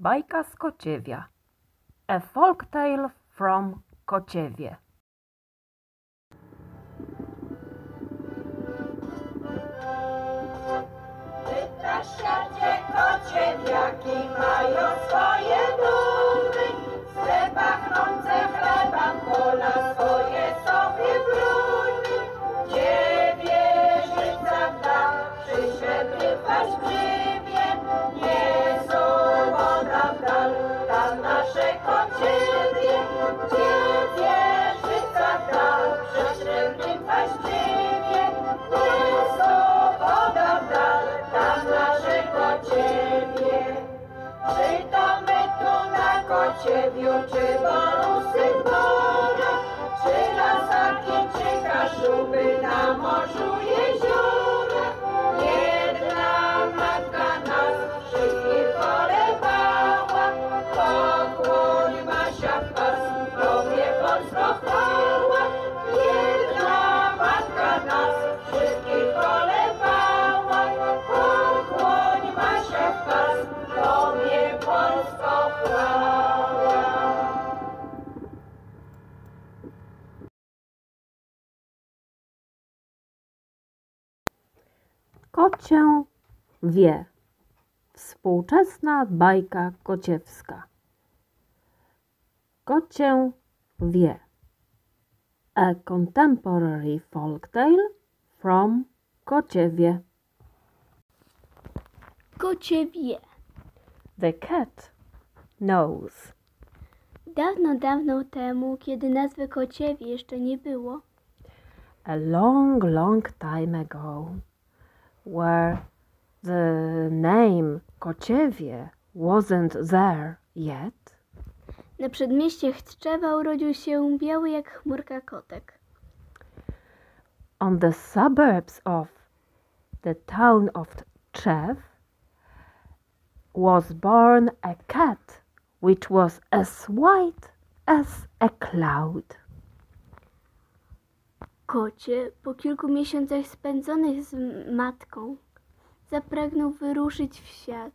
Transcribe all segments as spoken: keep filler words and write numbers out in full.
Bajka z Kociewia. A folk tale from Kociewie. Na świecie kociewiaki mają swoje dumy, swe pachnące chleba pola swoje sobie brudny. Gdzie wieżyca w dach, przyśrebrywać brzymie, nie woda w dal, tam nasze Kociewie. Gdzie wieżyca w dach, przyśrebrywać brzymie, nie woda w dal, tam nasze Kociewie. Czy to my tu na Kociewiu, czy borusy w borach, czy lasaki, czy kaszuby na morzu, jeziorach. Jedna matka nas wszystkich polewała, pokłoń Masia w pas, Tobie Polsko chwała. Jedna matka nas wszystkich polewała, pokłoń Masia w pas, Tobie Polsko chwała. Kocię wie. Współczesna bajka kociewska. Kocię wie. A contemporary folk tale from Kociewie. Kocie wie. The cat knows. Dawno, dawno temu, kiedy nazwy Kociewie jeszcze nie było, A long, long time ago, where the name Kociewie wasn't there yet, na przedmieście Tczewa urodził się biały jak chmurka kotek. on the suburbs of the town of Tczew was born a cat which was as white as a cloud. Kocie, po kilku miesiącach spędzonych z matką, zapragnął wyruszyć w świat.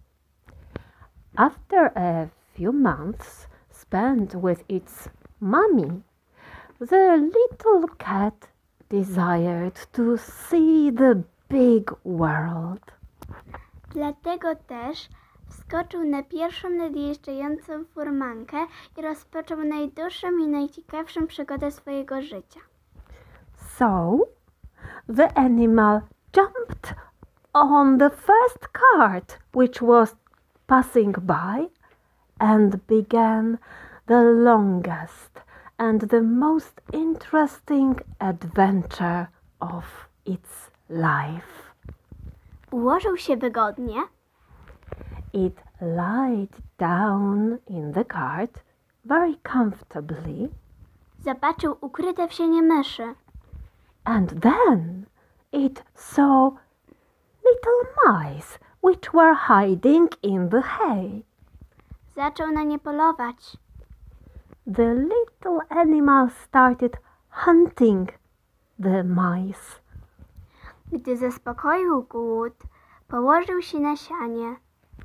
After a few months spent with its mommy, the little cat desired to see the big world. Dlatego też wskoczył na pierwszą nadjeżdżającą furmankę i rozpoczął najdłuższą i najciekawszą przygodę swojego życia. So, the animal jumped on the first cart which was passing by and began the longest and the most interesting adventure of its life. Ułożył się wygodnie, It lied down in the cart very comfortably, zobaczył ukryte w sienie myszy. and then it saw little mice which were hiding in the hay. Zaczął na nie polować. The little animal started hunting the mice. Gdy zaspokoił głód, położył się na sianie.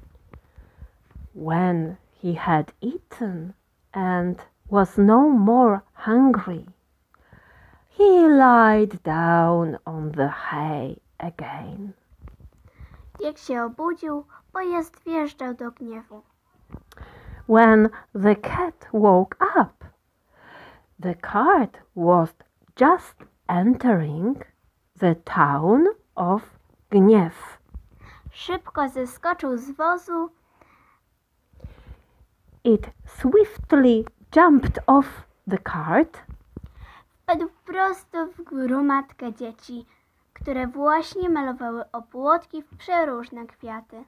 When he had eaten and was no more hungry, he lied down on the hay again. Jak się obudził, pojazd wjeżdżał do gniewu. When the cat woke up, the cart was just entering the town of Gniew. Szybko zeskoczył z wozu, It swiftly jumped off the cart wpadł prosto w gromadkę dzieci, które właśnie malowały opłotki w przeróżne kwiaty.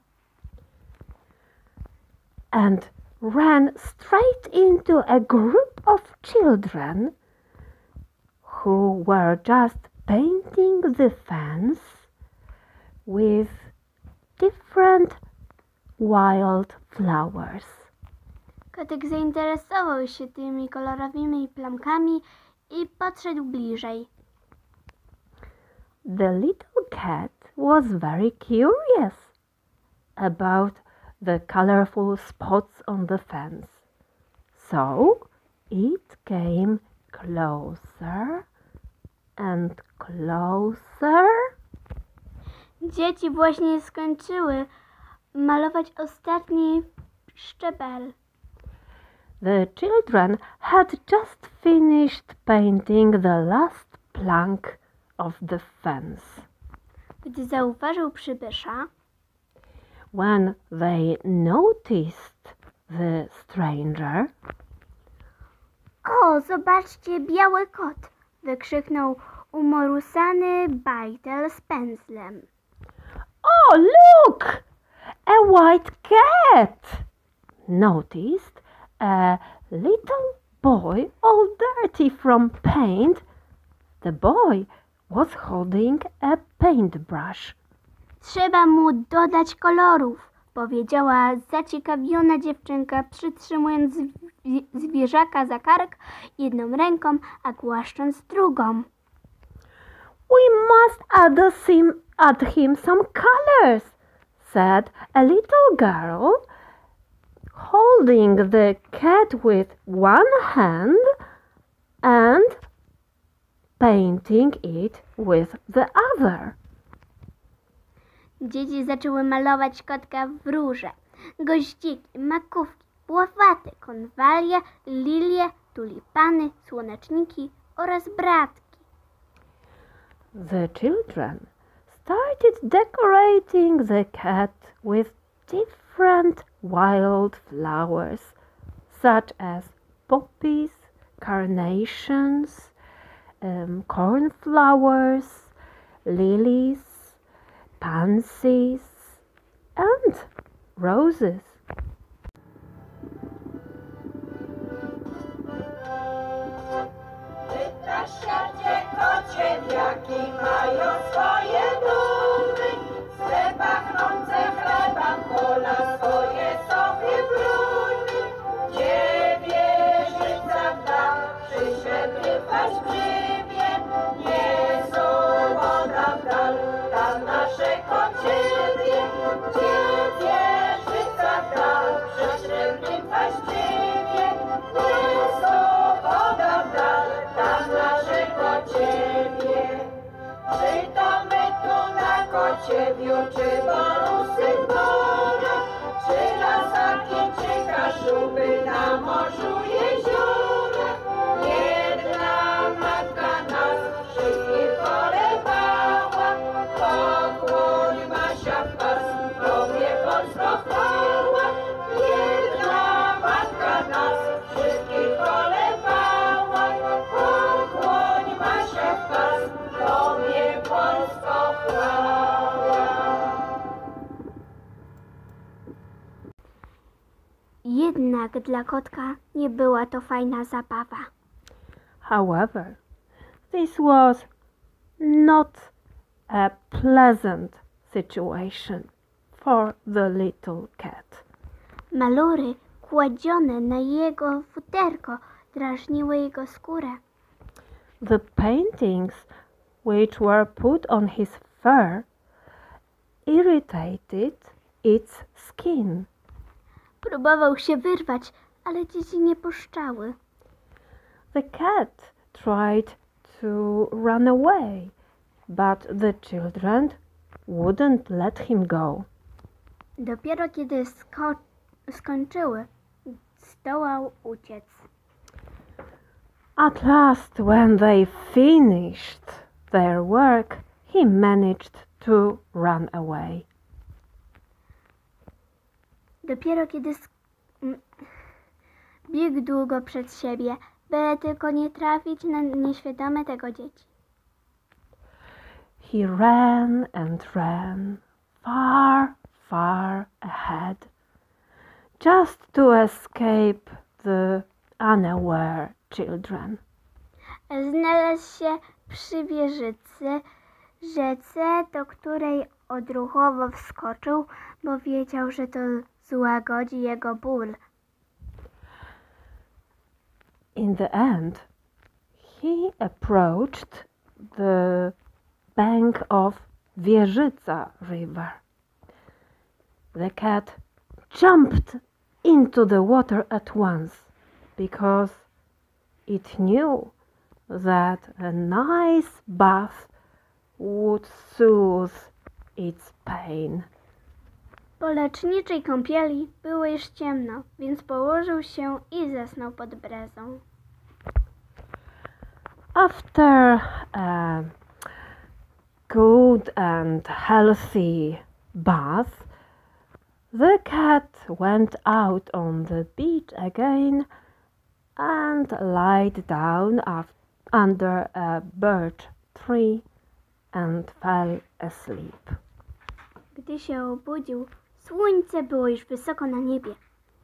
and ran straight into a group of children who were just painting the fence with different wild flowers. Kotek zainteresował się tymi kolorowymi plamkami i podszedł bliżej. The little cat was very curious about the colorful spots on the fence. So it came closer and closer. Dzieci właśnie skończyły malować ostatni szczebel. The children had just finished painting the last plank of the fence. Gdy zauważył przybysza, When they noticed the stranger, o, zobaczcie, biały kot! Wykrzyknął umorusany bajtel z pędzlem. "Oh, look! A white cat!" noticed a little boy all dirty from paint. The boy was holding a paintbrush. Trzeba mu dodać kolorów, powiedziała zaciekawiona dziewczynka, przytrzymując zwi- zwierzaka za kark jedną ręką, a głaszcząc drugą. "We must add him, add him some colors," said a little girl, holding the cat with one hand and painting it with the other. Dzieci zaczęły malować kotka w róże, goździki, makówki, pławaty, konwalie, lilie, tulipany, słoneczniki oraz bratki. The children started decorating the cat with different wild flowers, such as poppies, carnations, um, cornflowers, lilies, pansies, and roses. Pytasz się, kocie, wiaki mają swoje dumy, swe pachnące chleba, pola swoje sobie bruny. Gdzie wieżyca w dach, przyszebywać grzybie, nie są woda w dal, tam nasze kociebie. Gdzie wieżyca w dach, przyszebywać grzybie, nie są woda w dal, tam nasze kociebie. Czy to my tu na kociewiu, czy borusy bora, czy lasaki, czy kaszuby na morzu jeziora. Jedna matka nas wszystkich polewała, pokłoń Masia w pas, Tobie Polsko chwała. Jedna matka nas wszystkich polewała, pokłoń Masia w pas, Tobie Polsko chwała. Jednak dla kotka nie była to fajna zabawa. However, this was not a pleasant situation for the little cat. Malury kładzione na jego futerko drażniły jego skórę. The paintings which were put on his fur irritated its skin. Próbował się wyrwać, ale dzieci nie puszczały. The cat tried to run away, but the children wouldn't let him go. Dopiero kiedy sko- skończyły, zdołał uciec. At last, when they finished their work, he managed to run away. Dopiero kiedy sk- m- biegł długo przed siebie, by tylko nie trafić na nieświadome tego dzieci. He ran and ran far, far ahead, just to escape the unaware children. Znalazł się przy wieżycy, rzece, do której odruchowo wskoczył, bo wiedział, że to złagodzi jego ból. In the end, he approached the bank of Wieżyca River. The cat jumped into the water at once because it knew that a nice bath would soothe its pain. Po leczniczej kąpieli było już ciemno, więc położył się i zasnął pod brezą. After a good and healthy bath, the cat went out on the beach again and lied down af- under a birch tree and fell asleep. Gdy się obudził, słońce było już wysoko na niebie.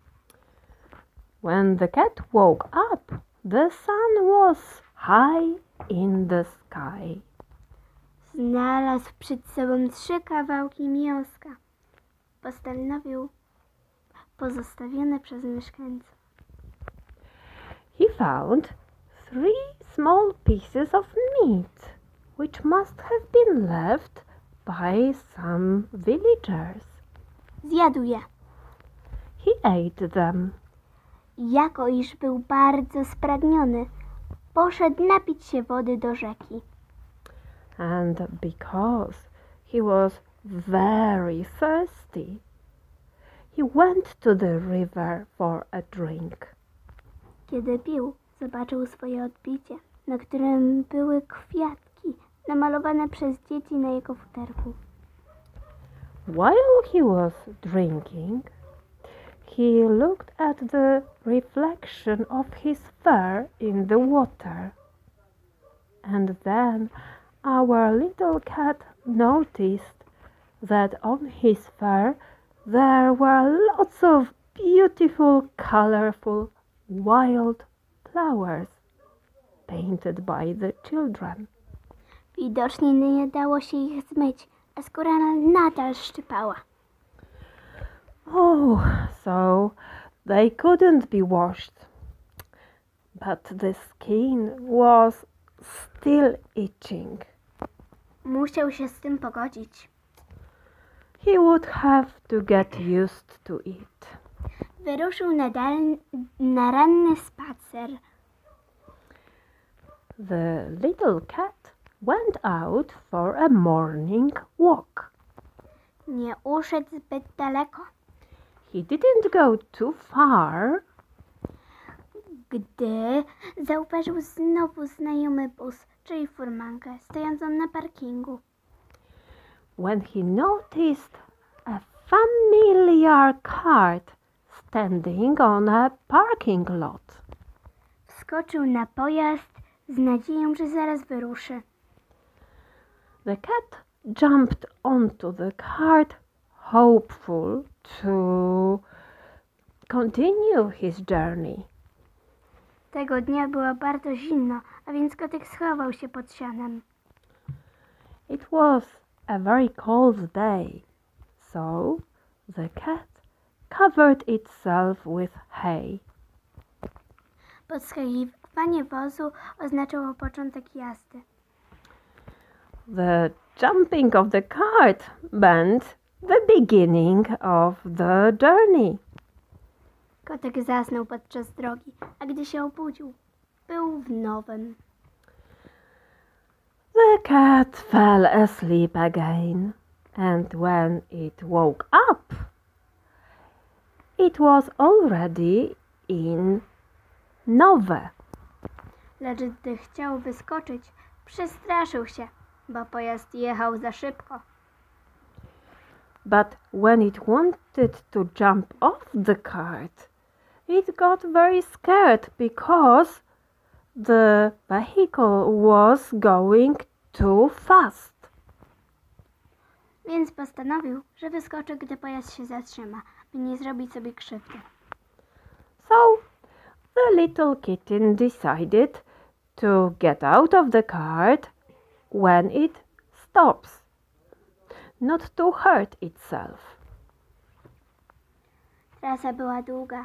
When the cat woke up, the sun was high in the sky. Znalazł przed sobą trzy kawałki mięska. Postanowił pozostawione przez mieszkańców. He found three small pieces of meat, which must have been left by some villagers. Zjadł je. He ate them. Jako iż był bardzo spragniony, poszedł napić się wody do rzeki. And because he was very thirsty, he went to the river for a drink. Kiedy pił, zobaczył swoje odbicie, na którym były kwiatki namalowane przez dzieci na jego futerku. While he was drinking, he looked at the reflection of his fur in the water. And then our little cat noticed that on his fur there were lots of beautiful, colorful, wild flowers painted by the children. Widocznie nie dało się ich zmyć, a skóra nadal szczypała. Oh, so they couldn't be washed. But the skin was still itching. Musiał się z tym pogodzić. He would have to get used to it. Wyruszył na, dal- na ranny spacer. The little cat went out for a morning walk. Nie uszedł zbyt daleko, He didn't go too far gdy zauważył znowu znajomy bus, czyli furmankę, stojącą na parkingu. when he noticed a familiar cart standing on a parking lot. Wskoczył na pojazd z nadzieją, że zaraz wyruszy. The cat jumped onto the cart, hopeful to continue his journey. Tego dnia było bardzo zimno, a więc kotek schował się pod sianem. It was a very cold day, so the cat covered itself with hay. Podskakiwanie wozu oznaczało początek jazdy. The jumping of the cart meant the beginning of the journey. Kotek zasnął podczas drogi, a gdy się obudził, był w nowym. The cat fell asleep again, and when it woke up, it was already in Nowe. Lecz gdy chciał wyskoczyć, przestraszył się, bo pojazd jechał za szybko. But when it wanted to jump off the cart, it got very scared because the vehicle was going too fast. Więc postanowił, że wyskoczy, gdy pojazd się zatrzyma, by nie zrobić sobie krzywdy. So the little kitten decided to get out of the cart when it stops, not to hurt itself. Trasa była długa.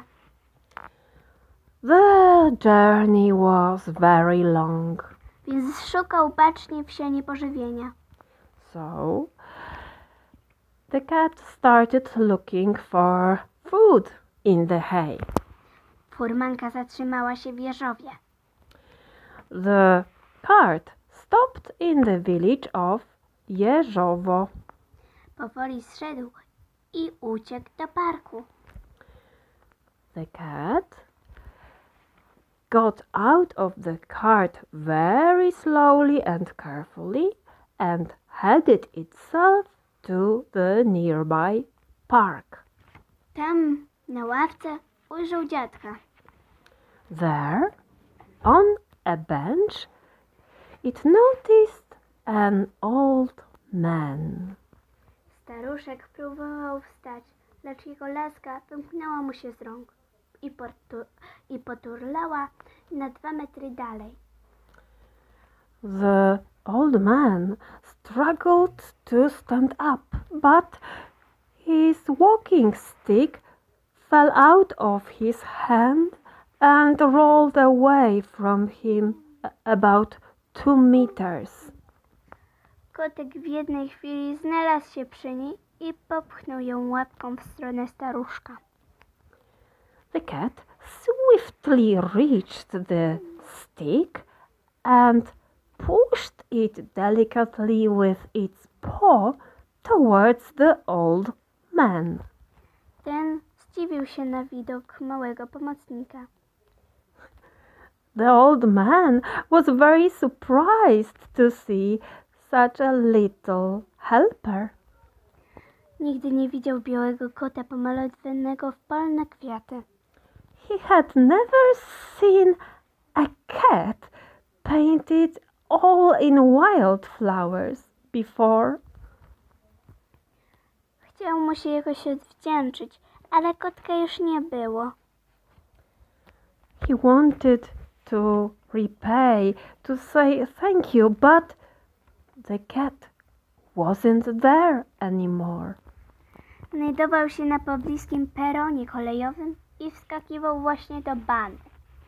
The journey was very long, Więc szukał bacznie w sianie pożywienia. so the cat started looking for food in the hay. Furmanka zatrzymała się w Jeżowie. The cart stopped in the village of Jeżowo. Powoli zszedł i uciekł do parku. The cat got out of the cart very slowly and carefully and headed itself to the nearby park. Tam, na ławce, ujrzał dziadka. There, on a bench, it noticed an old man. Staruszek próbował wstać, lecz jego laska wymknęła mu się z rąk i, potu- i poturlała na dwa metry dalej. The old man struggled to stand up, but his walking stick fell out of his hand and rolled away from him about two meters. Kotek w jednej chwili znalazł się przy niej i popchnął ją łapką w stronę staruszka. The cat swiftly reached the stick and pushed it delicately with its paw towards the old man. Ten zdziwił się na widok małego pomocnika. The old man was very surprised to see such a little helper. Nigdy nie widział białego kota pomalowanego w polne kwiaty. He had never seen a cat painted all in wildflowers before. Chciał mu się jakoś odwdzięczyć, ale kotka już nie było. He wanted to repay, to say thank you, but the cat wasn't there anymore. Znajdował się na pobliskim peronie kolejowym i wskakiwał właśnie do bany.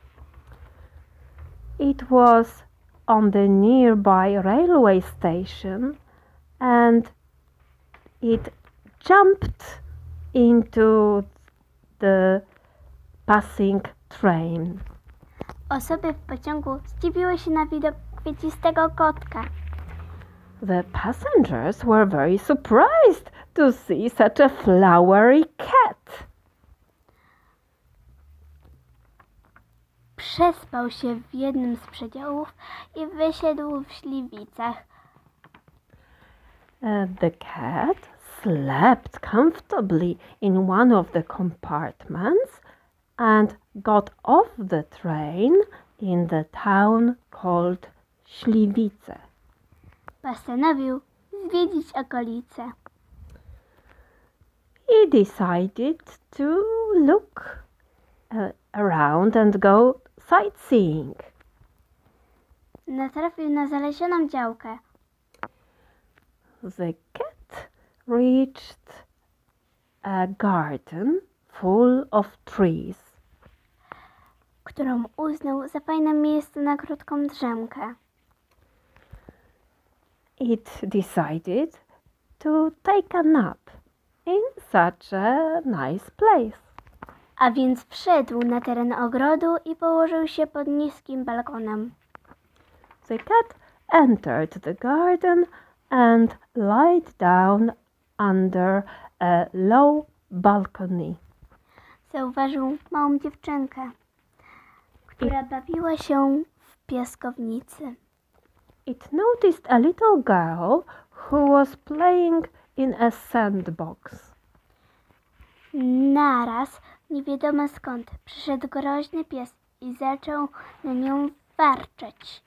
It was on the nearby railway station and it jumped into the passing train. Osoby w pociągu zdziwiły się na widok kwiecistego kotka. The passengers were very surprised to see such a flowery cat. Przespał się w jednym z przedziałów i wysiadł w śliwicach. Uh, the cat slept comfortably in one of the compartments and got off the train in the town called Śliwice. Postanowił zwiedzić okolice. He decided to look uh, around and go sightseeing. Natrafił na zalesioną działkę. The cat reached a garden full of trees. Którą uznał za fajne miejsce na krótką drzemkę. It decided to take a nap in such a nice place. A więc wszedł na teren ogrodu i położył się pod niskim balkonem. The cat entered the garden and lied down under a low balcony. Zauważył małą dziewczynkę, która bawiła się w piaskownicy. It noticed a little girl who was playing in a sandbox. Naraz, nie wiadomo skąd, przyszedł groźny pies i zaczął na nią warczeć.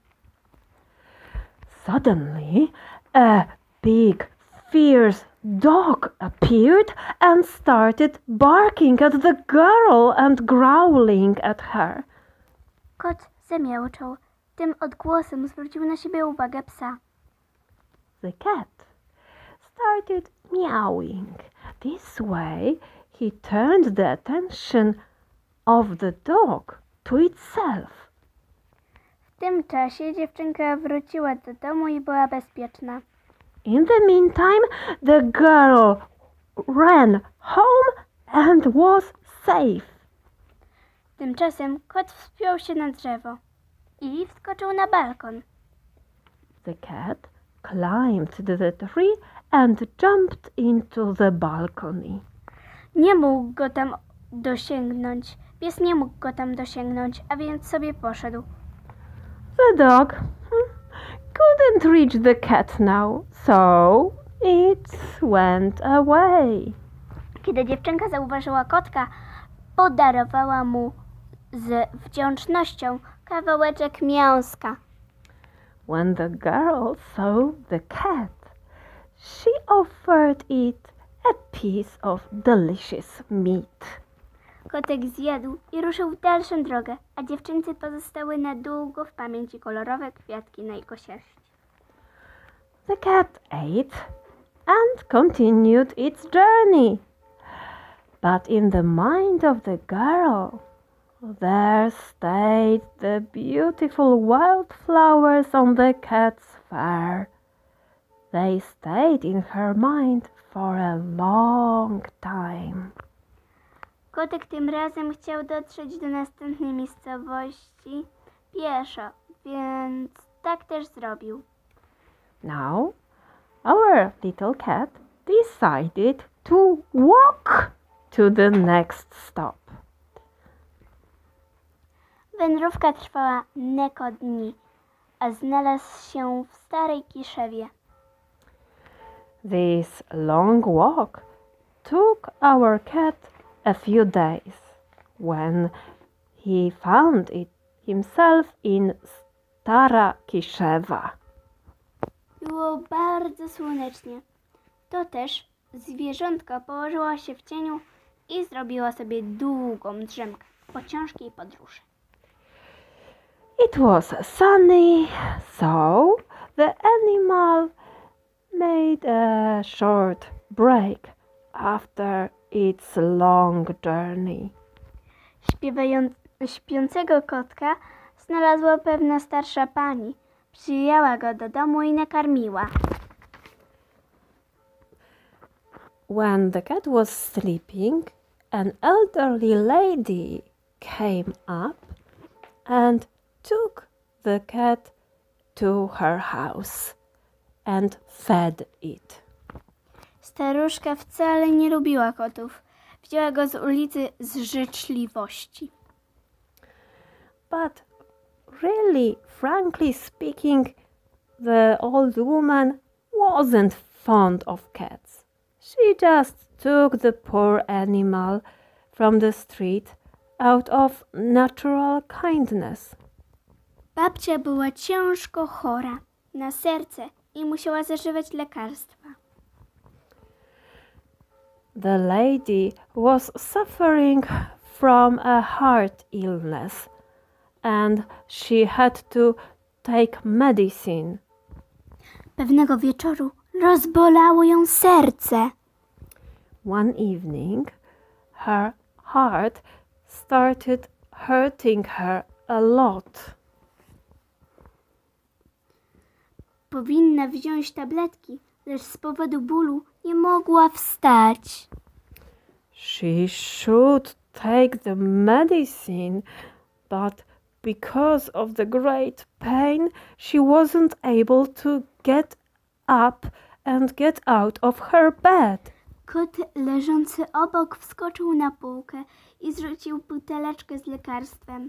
Suddenly, a big, fierce dog appeared and started barking at the girl and growling at her. Kot zamiauczał. Tym odgłosem zwrócił na siebie uwagę psa. The cat started meowing. This way, he turned the attention of the dog to itself. W tym czasie dziewczynka wróciła do domu i była bezpieczna. In the meantime, the girl ran home and was safe. Tymczasem kot wspiął się na drzewo i wskoczył na balkon. The cat climbed the tree and jumped into the balcony. Nie mógł go tam dosięgnąć. Pies nie mógł go tam dosięgnąć, a więc sobie poszedł. The dog hmm, couldn't reach the cat now, so it went away. Kiedy dziewczynka zauważyła kotka, podarowała mu z wdzięcznością kawałeczek mięska. When the girl saw the cat, she offered it a piece of delicious meat. Kotek zjadł i ruszył w dalszą drogę, a dziewczynce pozostały na długo w pamięci kolorowe kwiatki na jego sierści. The cat ate and continued its journey. But in the mind of the girl, there stayed the beautiful wildflowers on the cat's fur. They stayed in her mind for a long time. Kotek tym razem chciał dotrzeć do następnej miejscowości pieszo, więc tak też zrobił. Now, our little cat decided to walk to the next stop. Wędrówka trwała neko dni, a znalazł się w starej Kiszewie. This long walk took our cat a few days when he found it himself in Stara Kiszewa. Było bardzo słonecznie. To też zwierzątko położyło się w cieniu i zrobiło sobie długą drzemkę po ciężkiej podróży. It was sunny, so the animal made a short break after its long journey. Śpiewając, śpiącego kotka znalazła pewna starsza pani. Przyjęła go do domu i nakarmiła. When the cat was sleeping, an elderly lady came up and took the cat to her house and fed it. Staruszka wcale nie lubiła kotów. Wzięła go z ulicy z życzliwości. But really, frankly speaking, the old woman wasn't fond of cats. She just took the poor animal from the street out of natural kindness. Babcia była ciężko chora na serce i musiała zażywać lekarstwa. The lady was suffering from a heart illness and she had to take medicine. Pewnego wieczoru rozbolało ją serce. One evening, her heart started hurting her a lot. Powinna wziąć tabletki, lecz z powodu bólu nie mogła wstać. She should take the medicine, but because of the great pain, she wasn't able to get up and get out of her bed. Kot leżący obok wskoczył na półkę i zrzucił buteleczkę z lekarstwem.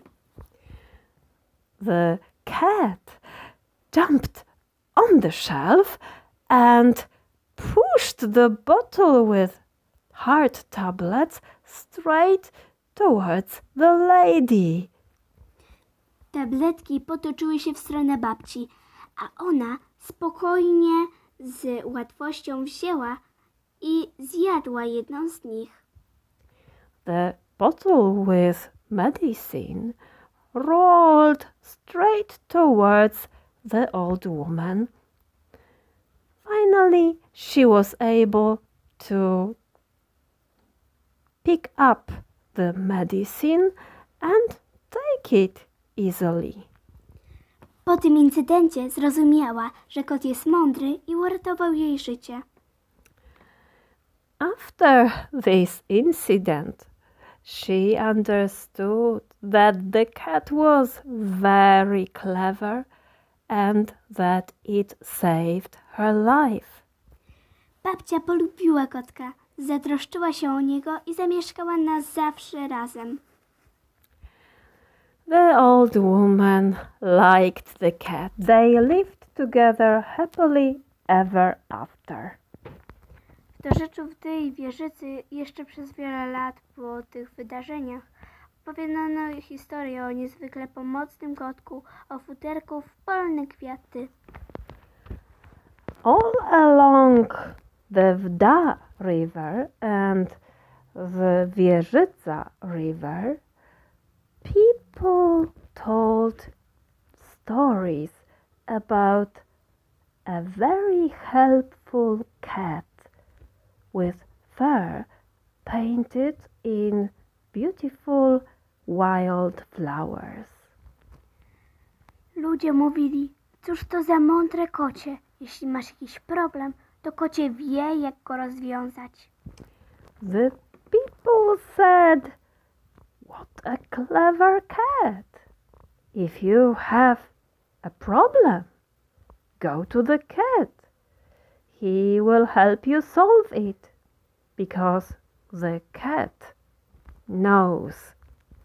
The cat jumped on the shelf and pushed the bottle with heart tablets straight towards the lady. Tabletki potoczyły się w stronę babci, a ona spokojnie, z łatwością wzięła i zjadła jedną z nich. The bottle with medicine rolled straight towards the old woman. Finally, she was able to pick up the medicine and take it easily. Po tym incydencie zrozumiała, że kot jest mądry i uratował jej życie. After this incident, she understood that the cat was very clever and that it saved her life. Babcia polubiła kotka, zatroszczyła się o niego i zamieszkała na zawsze razem. The old woman liked the cat. They lived together happily ever after. W Dorzeczu w tej wieżycy jeszcze przez wiele lat po tych wydarzeniach opowiadano historię o niezwykle pomocnym kotku, o futerku w polne kwiaty. All along the Wda River and the Wieżyca River, people told stories about a very helpful cat with fur painted in beautiful wild flowers. Ludzie mówili, cóż to za mądre kocie. Jeśli masz jakiś problem, to kocie wie, jak go rozwiązać. The people said, "What a clever cat! If you have a problem, go to the cat. He will help you solve it, because the cat knows."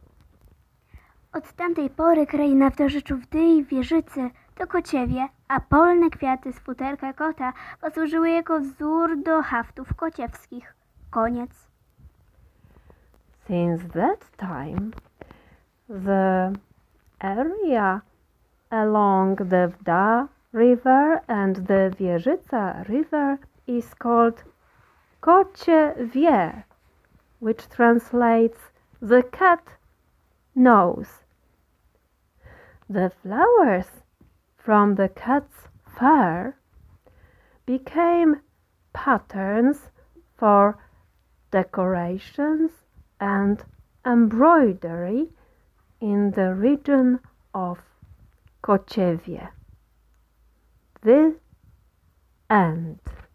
Od tamtej pory kraina w Dorzeczu Wdy i Wieżycy to kociewie, a polne kwiaty z futerka kota posłużyły jako wzór do haftów kociewskich. Koniec. Since that time, the area along the Wda River and the Wieżyca River is called Kocie Wie, which translates the cat knows. The flowers from the cat's fur became patterns for decorations and embroidery in the region of Kociewie. The end.